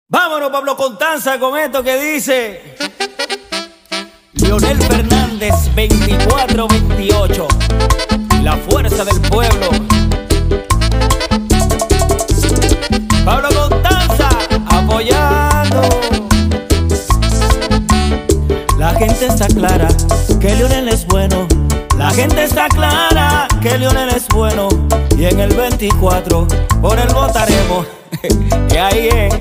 Vámonos, Pablo Constanza, con esto que dice Leonel Fernández 24-28, la fuerza del pueblo. Pablo Constanza apoyando. La gente está clara que Leonel es bueno. La gente está clara que Leonel es bueno. Y en el 24 por él votaremos. Y ahí es.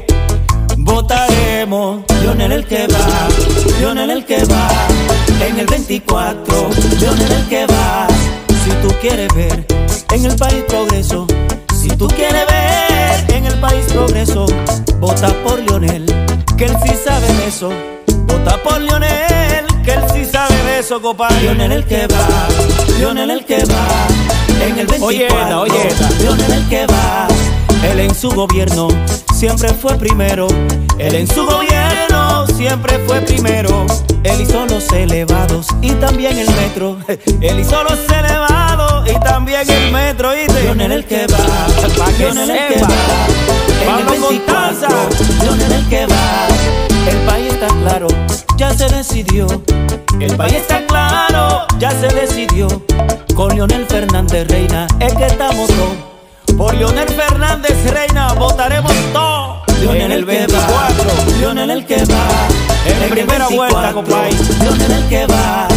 Votaremos, Leonel el que va, Leonel el que va. En el 24, Leonel el que va. Si tú quieres ver en el país progreso, si tú quieres ver en el país progreso, vota por Leonel, que él sí sabe de eso. Vota por Leonel, que él sí sabe de eso, compadre. Leonel el que va, Leonel el que va. En el 24, Leonel el que va. Él en su gobierno siempre fue primero. Él en su gobierno siempre fue primero. Él hizo los elevados y también el metro. Él hizo los elevados y también el metro. Leonel el que va, Leonel el que va. Pablo Constanza, Leonel el que va. El país está claro, ya se decidió. El país está claro, ya se decidió. Con Leonel Fernández Reina es que estamos todos. Por Leonel Fernández Reina votaremos todos. Leonel el 24, Leonel el que va. En primera vuelta, compadre. Leonel el que va.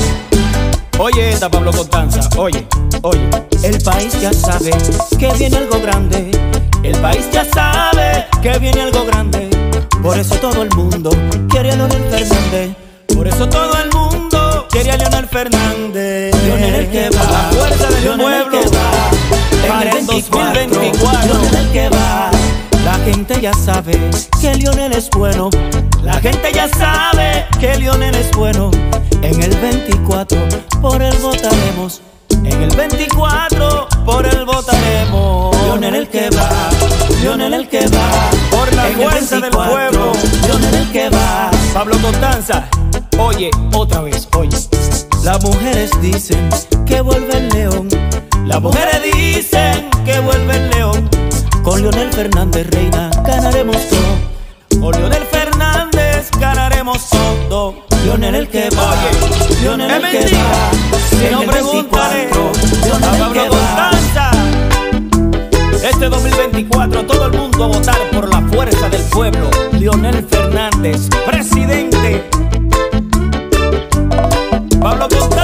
Oye esta, Pablo Constanza, oye. El país ya sabe que viene algo grande. El país ya sabe que viene algo grande. Por eso todo el mundo quiere a Leonel Fernández. Por eso todo el mundo quiere a Leonel Fernández. Leonel el que va, la fuerza del pueblo. Para el 2024, Leonel el que va. La gente ya sabe que Leonel es bueno. La gente ya sabe que Leonel es bueno. En el 24 por él votaremos. En el 24 por él votaremos. Leonel el que va, Leonel el que va. Por la fuerza del pueblo, Leonel el que va. Pablo Constanza, oye, otra vez, oye. Las mujeres dicen que vuelve el león. Las mujeres dicen que vuelve el león. Con Leonel Fernández Reina ganaremos todo. Con Leonel Fernández ganaremos todo. Leonel el que va, Leonel el que va. Si no pregúntale a Pablo Constanza. Este 2024 todo el mundo a votar por la fuerza del pueblo. Leonel Fernández, presidente. Pablo Constanza.